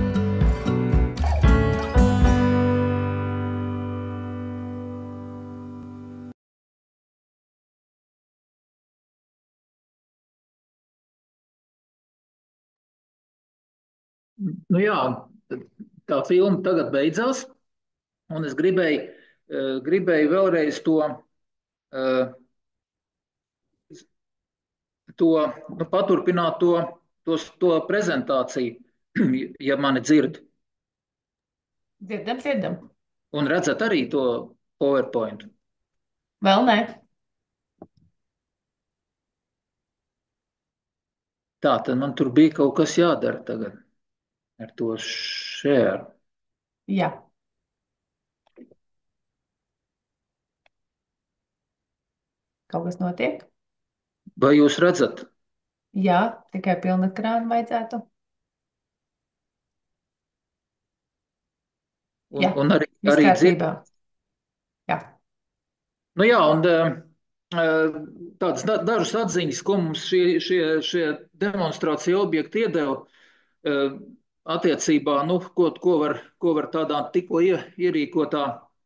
Nu jā, tā filma tagad beidzās, un es gribēju, gribēju vēlreiz to, to nu, paturpināt to, to, to prezentāciju, ja mani dzird. Dzirdam, dzirdam. Un redzat arī to PowerPoint? Vēl nē. Tā, tad man tur bija kaut kas jādara tagad. Ar to share. Jā. Kaut kas notiek? Vai jūs redzat? Jā, tikai pilnu ekrānu vajadzētu. Un, Jā, un arī, viss arī kārtībā. Jā. Nu jā, un tādas dažas atziņas, ko mums šie, šie, šie demonstrācija objekti iedeva, attiecībā, nu, ko, ko, var, ko var tādā tikko ierīkotā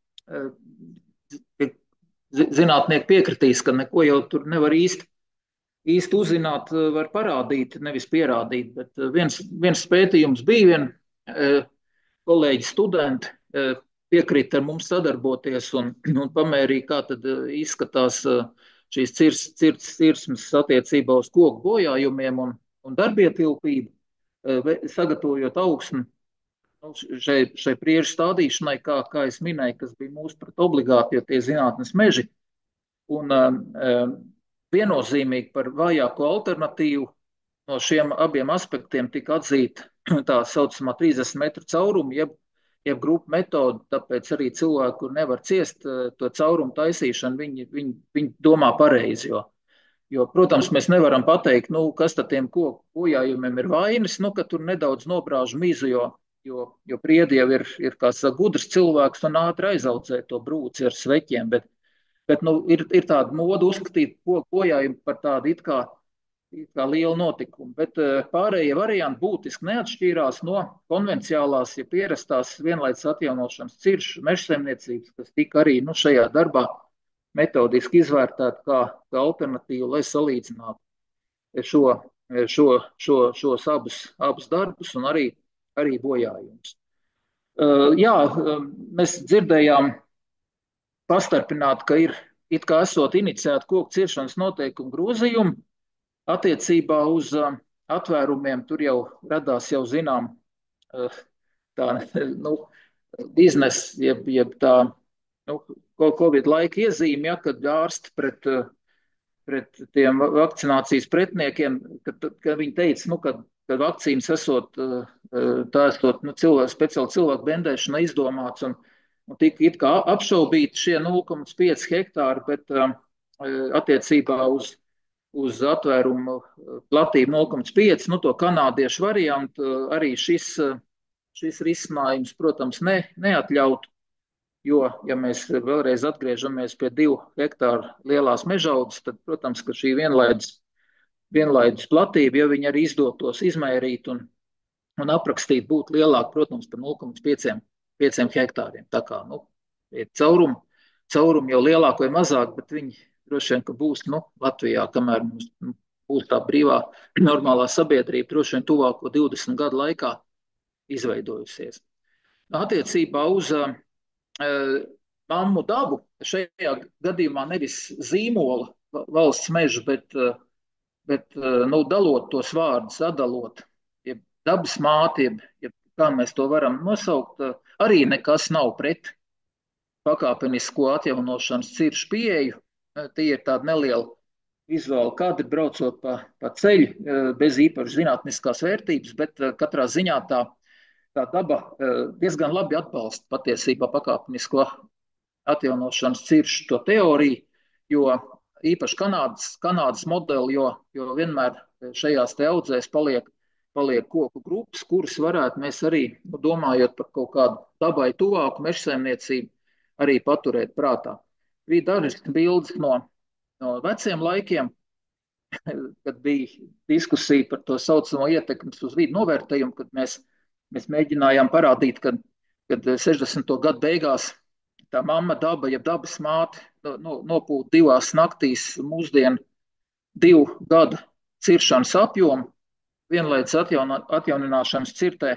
zinātnieki piekritīs, ka neko jau tur nevar īsti, īsti uzzināt, var parādīt, nevis pierādīt. Bet viens, viens pētījums bija, vien kolēģi studenti piekrita ar mums sadarboties un, un pamērīja, kā tad izskatās šīs cirs, cirs, cirsmas attiecībā uz koku bojājumiem un, un darbietilpību, sagatavojot augsni nu, šai, šai priežu stādīšanai, kā, kā es minēju, kas bija mūsu pret obligāti, jo tie zinātnes meži. Un um, viennozīmīgi par vājāko alternatīvu no šiem abiem aspektiem tika atzīta tā saucamā trīsdesmit metru caurumu, jeb, jeb grupu metodu, tāpēc arī cilvēki, kur nevar ciest to caurumu taisīšanu, viņi, viņi, viņi domā pareizi, jo Jo, protams, mēs nevaram pateikt, nu, kas tad tiem koku bojājumiem ir vainas, nu, ka tur nedaudz nobrāž mizu, jo, jo, jo priedi jau ir, ir kā saka, gudrs cilvēks un ātri aizaudzē to brūci ar sveķiem, bet, bet nu, ir, ir tāda moda uzskatīt koku bojājumu par tādu it kā, it kā lielu notikumu, bet pārējie varianti būtiski neatšķīrās no konvenciālās, ja pierastās vienlaikus atjaunošanas ciršu mežsaimniecības, kas tika arī nu, šajā darbā metodiski izvērtēt kā, kā alternatīvu, lai salīdzinātu šo, šo, šo, šos abus, abus darbus un arī, arī bojājumus. Uh, jā, mēs dzirdējām pastarpināt, ka ir it kā esot iniciēti koku ciršanas noteikumu grozījumi attiecībā uz uh, atvērumiem. Tur jau radās jau zinām uh, tā, nu, biznesa, jeb, jeb tā, nu, Covid laika iezīme, ja, kad ārsti pret, pret tiem vakcinācijas pretniekiem, kad, kad viņi teica, nu, kad, kad vakcīnas esot, tā esot nu, cilvēku, speciāli cilvēku bendēšana izdomāts un, un tika it kā apšaubīti šie nulle komats pieci hektāri, bet attiecībā uz, uz atvērumu platību nulle komats pieci, nu to kanādiešu variantu, arī šis, šis risinājums, protams, ne, neatļautu, jo, ja mēs vēlreiz atgriežamies pie divu hektāru lielās mežaudzes, tad, protams, ka šī vienlaidus, vienlaidus platība, ja viņi arī izdotos izmērīt un, un aprakstīt, būtu lielāka, protams, par nulle komats pieci hektāriem. Tā kā, nu, ir caurumi, caurumi jau lielāk vai mazāk, bet viņi droši vien, ka būs, nu, Latvijā, kamēr mums nu, būs tā brīvā, normālā sabiedrība, droši vien tuvāko divdesmit gadu laikā izveidojusies. Attiecībā uz uh, mammu dabu, šajā gadījumā nevis zīmola valsts mežu, bet, uh, bet uh, nu, dalot tos vārdus, sadalot, ja dabas māte, ja kā mēs to varam nosaukt, uh, arī nekas nav pret pakāpenisko atjaunošanas ciršu pieeju. Tie ir tādi nelieli vizuāli kadri, braucot pa, pa ceļu, bez īpašas zinātniskās vērtības, bet katrā ziņā tā, tā daba diezgan labi atbalsta patiesībā pakāpenisko atjaunošanas ciršu to teoriju, jo īpaši Kanādas, Kanādas modeli, jo, jo vienmēr šajās te audzēs paliek, paliek koku grupas, kuras varētu mēs arī, domājot par kaut kādu dabai tuvāku mežsaimniecību, arī paturēt prātā. Bija dažas bildes no, no veciem laikiem, kad bija diskusija par to saucamo ietekmes uz vidu novērtējumu, kad mēs, mēs mēģinājām parādīt, kad, kad sešdesmito gadu beigās tā mamma daba, ja dabas māte no, nopūta divās naktīs mūsdienu divu gadu ciršanas apjomu, vienlaikus atjauna, atjaunināšanas cirtē,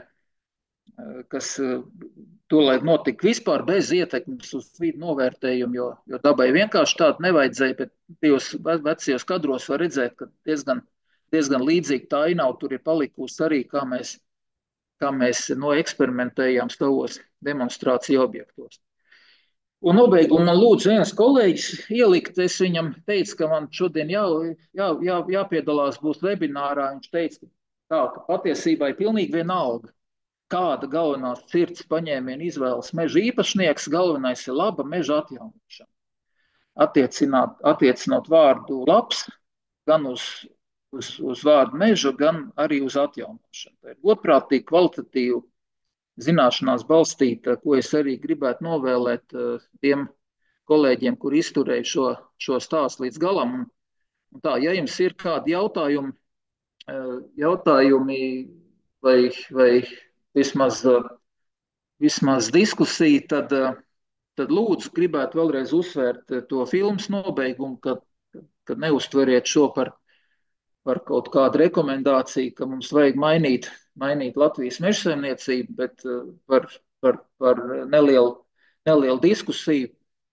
kas tolaik notika vispār bez ietekmes uz vidu novērtējumu, jo, jo dabai vienkārši tādu nevajadzēja, bet tajos vecajos kadros var redzēt, ka diezgan, diezgan līdzīgi tā ainava tur ir palikusi arī, kā mēs, kā mēs noeksperimentējām savos demonstrāciju objektos. Un nobeigumā man lūdzu viens kolēģis ielikt, es viņam teicu, ka man šodien jā, jā, jā, jāpiedalās būs webinārā, viņš teica, tā, ka patiesībā ir pilnīgi vienalga, kāda galvenās sirds paņēmiena izvēles meža īpašnieks, galvenais ir laba meža atjaunošana. Attiecināt, attiecinot vārdu labs gan uz, uz, uz vārdu meža, gan arī uz atjaunošanu. Tā ir godprātīgi, kvalitatīvi, zināšanās balstīta, ko es arī gribētu novēlēt tiem kolēģiem, kur izturēja šo, šo stāstu līdz galam. Un, un tā, ja jums ir kādi jautājumi, jautājumi vai, vai Vismaz, vismaz diskusija, tad, tad lūdzu gribētu vēlreiz uzsvērt to filmas nobeigumu, kad, kad neuztveriet šo par, par kaut kādu rekomendāciju, ka mums vajag mainīt, mainīt Latvijas mežsaimniecību, bet par, par, par nelielu, nelielu diskusiju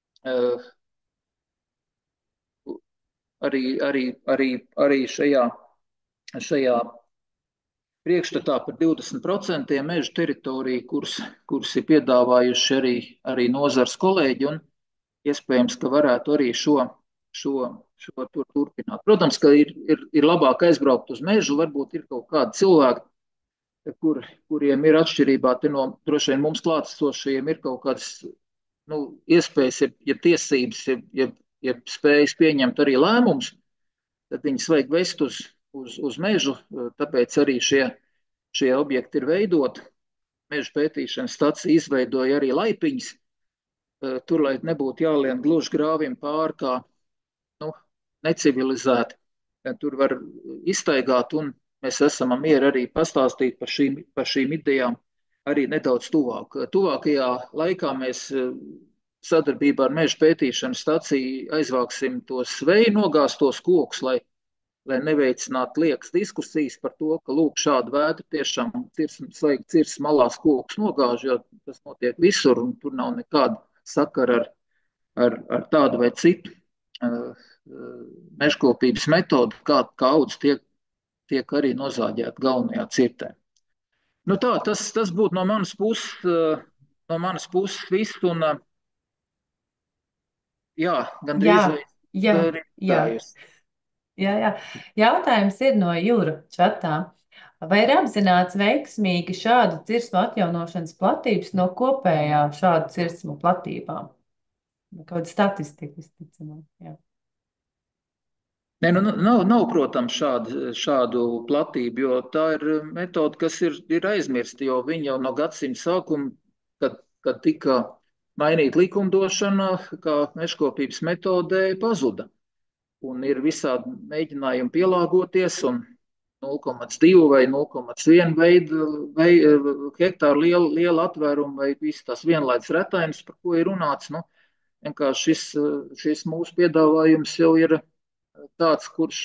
arī, arī, arī, arī šajā, šajā priekšstatā par divdesmit procentiem meža teritoriju, kuras, kuras ir piedāvājuši arī, arī nozars kolēģi, un iespējams, ka varētu arī šo, šo, šo tur turpināt. Protams, ka ir, ir, ir labāk aizbraukt uz mežu, varbūt ir kaut kādi cilvēki, kur, kuriem ir atšķirībā no droši vien mums klātesošajiem ir kaut kādas nu, iespējas, ja, ja tiesības, ja, ja, ja spējas pieņemt arī lēmumus, tad viņus vajag vest uz Uz, uz mežu, tāpēc arī šie, šie objekti ir veidoti. Meža pētīšanas stacija izveidoja arī laipiņas, tur, lai nebūtu jālien gluži grāvim pāri, kā nu, necivilizēti. Tur var iztaigāt, un mēs esam mieri arī pastāstīt par šīm, par šīm idejām arī nedaudz tuvāk. Tuvākajā laikā mēs sadarbībā ar Meža pētīšanas staciju aizvāksim tos sveju nogāstos kokus, lai lai neveicinātu liekas diskusijas par to, ka lūk šāda vētra tiešām slēgt cirs malās kokus nogāž, jo tas notiek visur un tur nav nekāda sakara ar, ar, ar tādu vai citu uh, mežkopības metodu, kā, kā audz tiek, tiek arī nozāģēta galvenajā cirtē. Nu tā, tas, tas būtu no manas puses, uh, no manas puses viss un uh, jā, gandrīz vai jā, jā. Jā, jā. Jautājums ir no Jūra čatā. Vai ir apzināts veiksmīgi šādu cirsmu atjaunošanas platības no kopējā šādu cirsmu platībām? Kāda statistika, visticamāk, jā. Nē, nu, nu, nav, nav, protams, šāda, šādu platību, jo tā ir metode, kas ir, ir aizmirsta, jo viņi jau no gadsimta sākuma, kad, kad tika mainīta likumdošana, kā mežkopības metodē, pazuda. Un ir visādi mēģinājumi pielāgoties, un nulle komats divi vai nulle komats viens veidu, vai hektāru liela, liela atvēruma vai visas tās vienlaikus retājums, par ko ir runāts. Nu, vienkārši šis, šis mūsu piedāvājums jau ir tāds, kurš,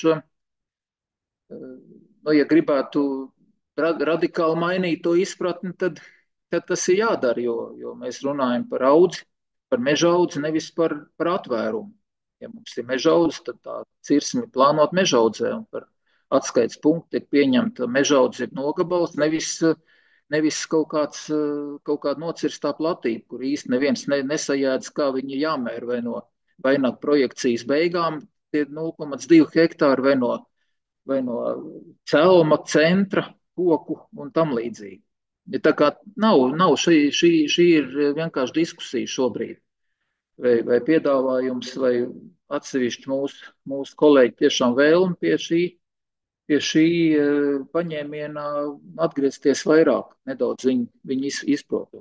nu, ja gribētu radikāli mainīt to izpratni, tad, tad tas ir jādara, jo, jo mēs runājam par audzi, par meža audzi, nevis par, par atvērumu. Ja mums ir meža audze, tad tā cirsme ir plānot meža audzē, un par atskaites punktu tiek pieņemta meža audze nogabals, nevis, nevis kaut, kāds, kaut kāda nocirstā platība, kur īsti neviens ne, nesajēdz, kā viņi jāmēr, vai no vaināk projekcijas beigām tie nulle komats divi hektāri, vai no, vai no celma centra, koku un tam līdzīgi. Ja tā kā nav, nav šī, šī, šī ir vienkārši diskusija šobrīd. Vai, vai piedāvājums, vai atsevišķi mūsu, mūsu kolēģi tiešām vēlmi pie šī, pie šī paņēmiena atgriezties vairāk, nedaudz viņu, viņu izprotot.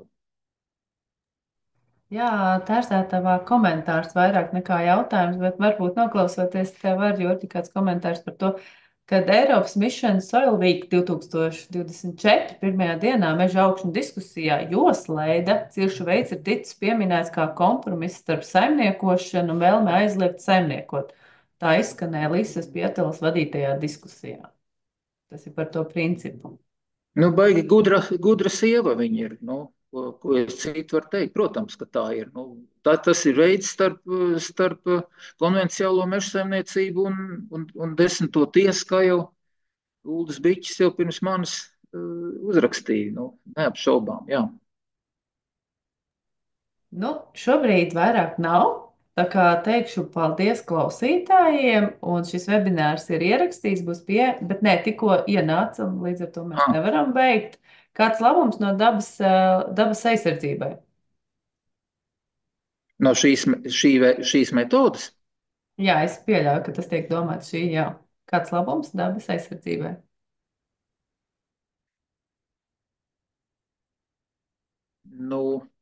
Jā, Tērsētavā komentārs vairāk nekā jautājums, bet varbūt noklausoties tev var, Jurģi, kāds komentārs par to, kad Eiropas Mission Soil Week divtūkstoš divdesmit četri pirmajā dienā meža augšņu diskusijā Joslaida ciršu veids ir ticis pieminēts kā kompromiss starp saimniekošanu un vēlme aizliegt saimniekot. Tā izskanēja Līsas Pietelas vadītajā diskusijā. Tas ir par to principu. Nu, baigi gudra, gudra sieva viņa ir, nu, ko, ko es citu varu teikt. Protams, ka tā ir. Nu, tā, tas ir veids starp, starp konvenciālo mežsaimniecību un, un, un desmito tiesu, kā jau Uldis Biķis jau pirms manis uh, uzrakstīja. Nu, neapšaubām, jā. Nu, šobrīd vairāk nav. Tā kā teikšu paldies klausītājiem, un šis webinārs ir ierakstīts, būs pie, bet ne, tikko ienāca, un līdz ar to mēs Ah. nevaram beigt. Kāds labums no dabas, dabas aizsardzībai? No šīs, šī, šīs metodas? Jā, es pieļauju, ka tas tiek domāts šī, jā. Kāds labums dabas aizsardzībai? Nu,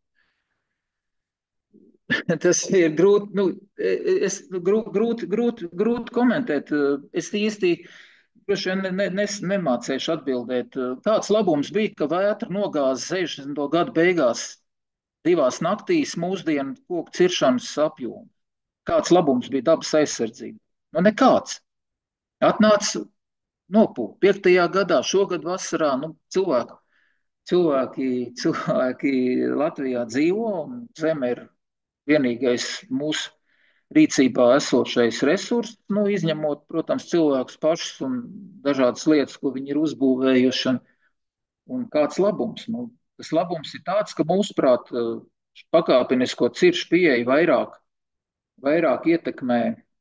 tas ir grūti, nu, es, grūti, grūti, grūti, grūti komentēt. Es īsti droši vien ne, ne, nes, nemācēšu atbildēt. Tāds labums bija, ka vētra nogāza sešdesmito gadu beigās divās naktīs mūsdienu koku ciršanas apjomu. Kāds labums bija dabas aizsardzība? Nu, nekāds. Atnāca nopūta. Piektajā gadā, šogad vasarā, nu, cilvēki, cilvēki, cilvēki Latvijā dzīvo un zeme ir vienīgais mūsu rīcībā esošais resurss, nu, izņemot, protams, cilvēkus pašus un dažādas lietas, ko viņi ir uzbūvējuši. Un, un kāds labums? Nu, tas labums ir tāds, ka mūsuprāt pakāpenisko ciršu pieeja vairāk, vairāk ietekmē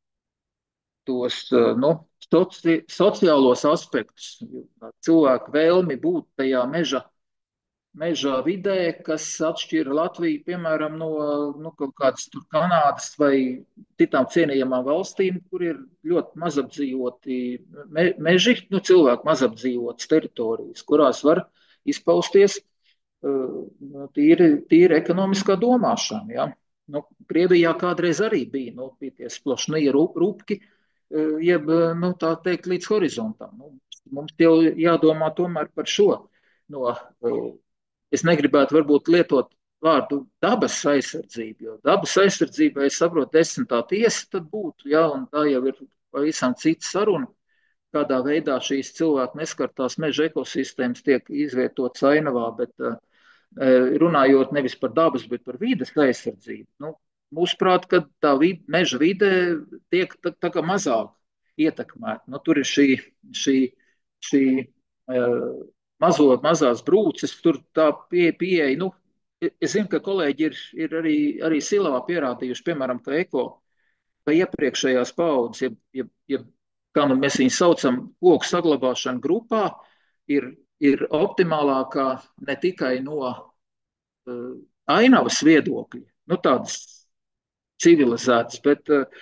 tos, nu, soci, sociālos aspektus, cilvēku vēlmi būt tajā meža meža vidē, kas atšķira Latviju, piemēram, no, no kaut kādas tur Kanādas vai citām cienījamām valstīm, kur ir ļoti mazapdzīvoti me, meži, nu, cilvēku mazapdzīvotas teritorijas, kurās var izpausties uh, tīri, tīri ekonomiskā domāšana. Ja? Nu, Krievijā kādreiz arī bija, nu, bija tie splošnie rupki, uh, jeb, nu, tā teikt, līdz horizontam. Nu, mums jau jādomā tomēr par šo. No, uh, Es negribētu varbūt lietot vārdu dabas aizsardzība, jo dabas aizsardzība, es saprotu, desmitā tiesa tad būtu, jā, un tā jau ir pavisam cita saruna, kādā veidā šīs cilvēku neskartās meža ekosistēmas tiek izvietotas ainavā, bet uh, runājot nevis par dabas, bet par vides aizsardzību. Nu, mūsuprāt, ka tā vid, meža vide tiek tā, tā kā mazāk ietekmēta. Nu, tur ir šī, šī, šī uh, Mazo, mazās brūces, tur tā pie, pieeja. Nu, es zinu, ka kolēģi ir, ir arī, arī Silavā pierādījuši, piemēram, ka eko, ka iepriekšējās paudzes, ja, ja, ja, kā nu mēs viņus saucam, koku saglabāšana grupā, ir, ir optimālākā ne tikai no uh, ainavas viedokļa, nu tādas civilizētas, bet, uh,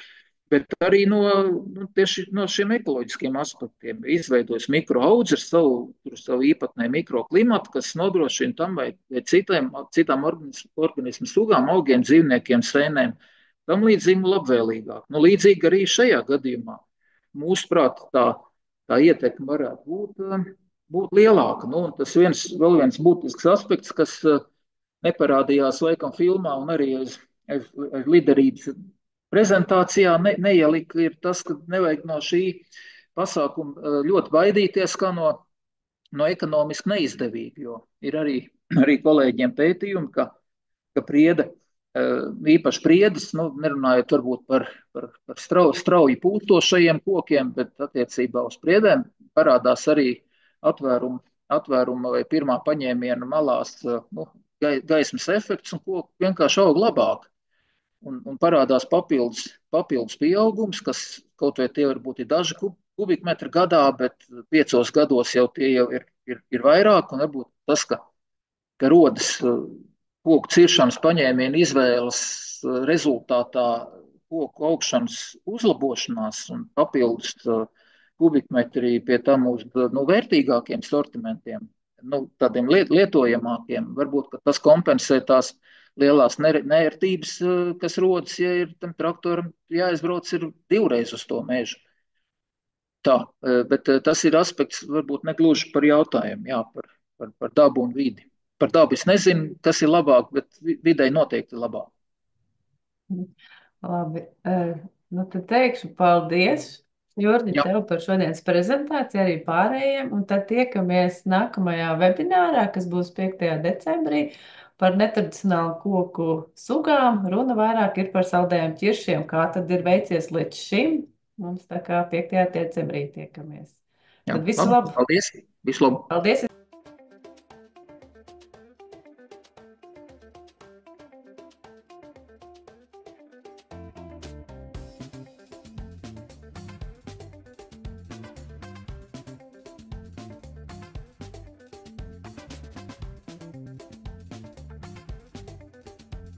bet arī no, nu, tieši no šiem ekoloģiskiem aspektiem. Izveidojas mikroaudzi ar savu, savu īpatnēju mikroklimatu, kas nodrošina tam vai, vai citiem, citām organismu, organismu sugām, augiem, dzīvniekiem, sēnēm, tam līdzīgi labvēlīgāk. Nu, līdzīgi arī šajā gadījumā. Mūsuprāt, tā, tā ietekme varētu būt, būt lielāka. Nu, tas viens, vēl viens būtisks aspekts, kas neparādījās laikam filmā un arī aiz, aiz, aiz liderības prezentācijā ne, neielika, ir tas, ka nevajag no šī pasākuma ļoti baidīties kā no, no ekonomiski neizdevīgi, jo ir arī, arī kolēģiem pētījumi, ka, ka priede, īpaši priedes, nu, nerunājot varbūt par, par, par strau, strauji pūstošajiem kokiem, bet attiecībā uz priedēm parādās arī atvērumu, atvērumu vai pirmā paņēmiena malās nu, gaismas efekts un koki vienkārši aug labāk. Un, un parādās papildus, papildus pieaugums, kas kaut vai tie varbūt ir daži kubikmetri gadā, bet piecos gados jau tie jau ir, ir, ir vairāk. Un varbūt tas, ka, ka rodas koku ciršanas paņēmienu izvēles rezultātā koku augšanas uzlabošanās un papildus kubikmetri pie tam uz nu, vērtīgākiem sortimentiem, nu, tādiem liet, lietojamākiem, varbūt tas kompensē tās lielās nērtības, kas rodas, ja ir tam traktoram jāizbrauc ir divreiz uz to mežu. Tā, bet tas ir aspekts varbūt negluži par jautājumu, jā, par, par, par dabu un vidi. Par dabu es nezinu, kas ir labāk, bet videi noteikti labāk. Labi, nu tad teikšu paldies, Jurģi, Jā. tev par šodienas prezentāciju, arī pārējiem, un tad tiekamies nākamajā webinārā, kas būs piektajā decembrī, par netradicionālu koku sugām. Runa vairāk ir par saldējiem ķiršiem, kā tad ir veicies līdz šim. Mums tā kā piektajā decembrī tiekamies. Jā, Tad visu labi, labu! paldies! Visu labu! Paldies!